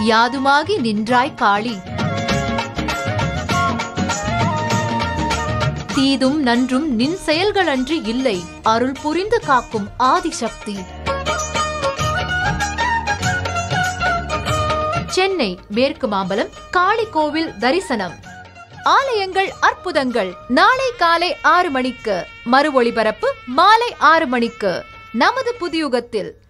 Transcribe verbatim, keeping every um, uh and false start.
யாதுமாகி நின்றாய் காளி. தீதும் நன்றும் நின் செயல்களன்றி இல்லை, அருள் புரிந்து காக்கும் ஆதிசக்தி. சென்னை மேற்கு மாம்பலம் காளி கோவில் தரிசனம். ஆலயங்கள் அற்புதங்கள் நாளை காலை ஆறு மணிக்கு, மறு ஒளிபரப்பு மாலை ஆறு மணிக்கு நமது புதியுகத்தில்.